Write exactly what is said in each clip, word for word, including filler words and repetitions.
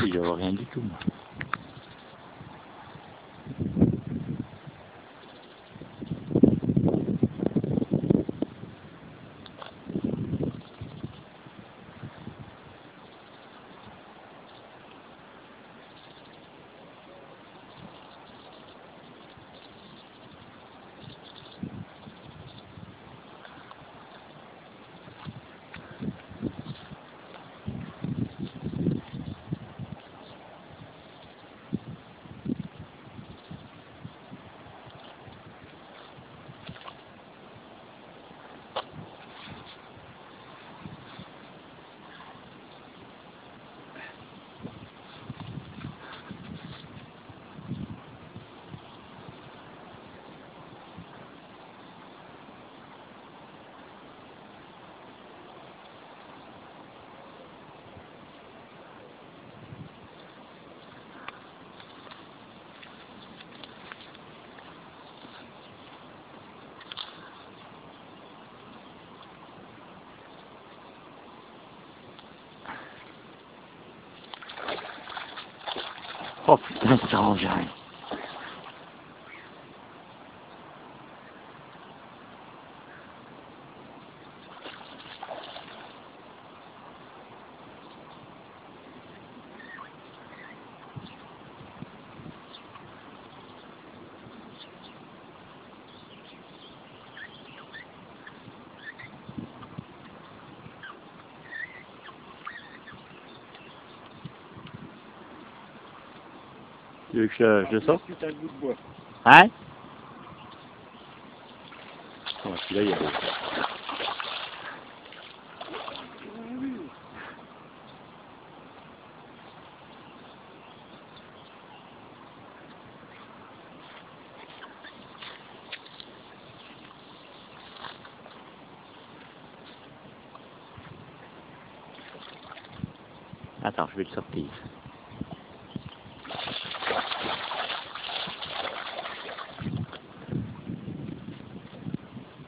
je vois rien du tout, moi. Oh putain, ça range rien. Tu veux que je, je le sorte? Hein? Oh, celui-là, il y a... Attends, je vais le sortir.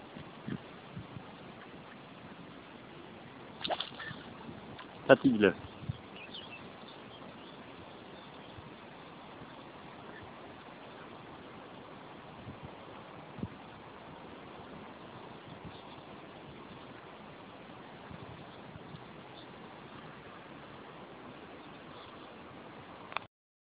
Fatigue-le.